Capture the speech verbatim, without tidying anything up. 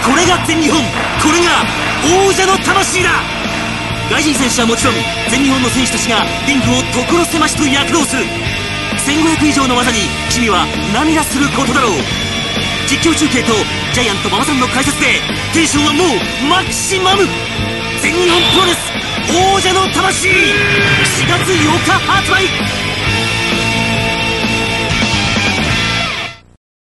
これが全日本、これが王者の魂だ。外人選手はもちろん全日本の選手たちがリングを所狭しと躍動する。せんごひゃく以上の技に君は涙することだろう。実況中継とジャイアント馬場さんの解説でテンションはもうマキシマム。全日本プロレス王者の魂しがつようか発売。